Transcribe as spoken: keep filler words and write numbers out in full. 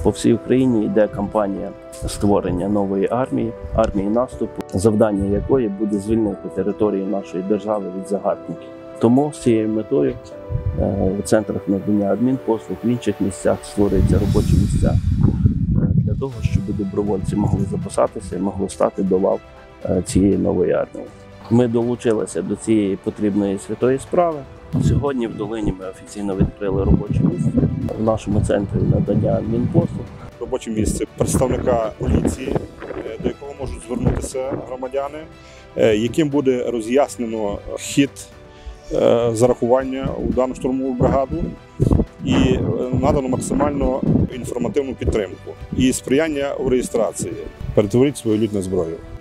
По всій Україні йде кампанія створення нової армії, армії наступу, завдання якої буде звільнити територію нашої держави від загарбників. Тому з цією метою в центрах надання адмінпослуг, в інших місцях створюються робочі місця для того, щоб добровольці могли записатися і могли стати до лав цієї нової армії. Ми долучилися до цієї потрібної святої справи. Сьогодні в Долині ми офіційно відкрили робоче місце в нашому центрі надання адмінпослуг. Робоче місце представника поліції, до якого можуть звернутися громадяни, яким буде роз'яснено хід зарахування у дану штурмову бригаду і надано максимально інформативну підтримку і сприяння у реєстрації. Перетворіть свою лють на зброю.